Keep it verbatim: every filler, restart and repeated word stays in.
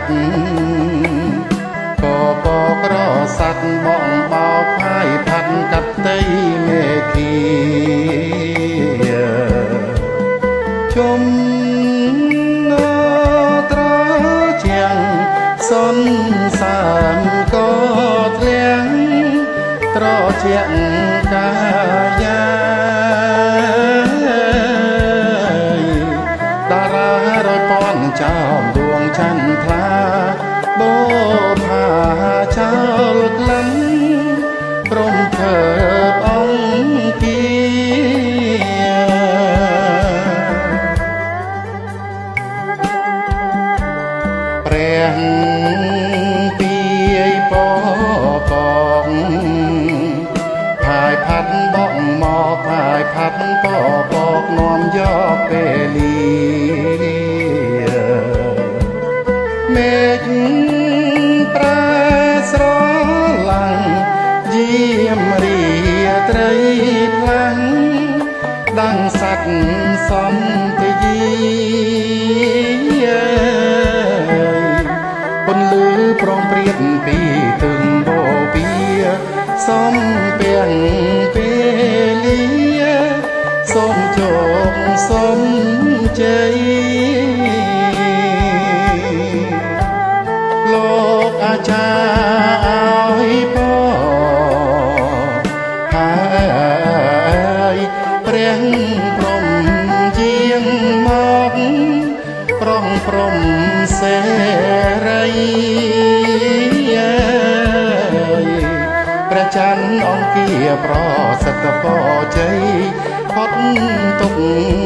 ត់ក៏បករស័តបងបោកផាយផាត់កាត់តីមេឃីជុំណត្រជាងសនសានក៏ធ្លាងត្រជាងកាយាតារារយពន់ចោមដួងចន្ទថ្លាបោផាចោលក្លិនព្រមធើបអង្គាព្រះពីយពកងផាយផាត់បកមកផាយផាត់ពពកនាំយកពេលីមេឃប្រាស្រឡាំងយាមរីត្រីផ្លាំងដាំងសัตว์សន្តិយាពន្លឺប្រងព្រៀតពីទឹងបបៀសំពាំងពេលីសូមជោគសូមជ័យលោកអាចារ្យឲ្យពរហើយព្រះព្រំជាងមកប្រងព្រំសេរីព្រះច័ន្ទអង្គាប្រសិទ្ធពរជ័យផុតទុក្ខ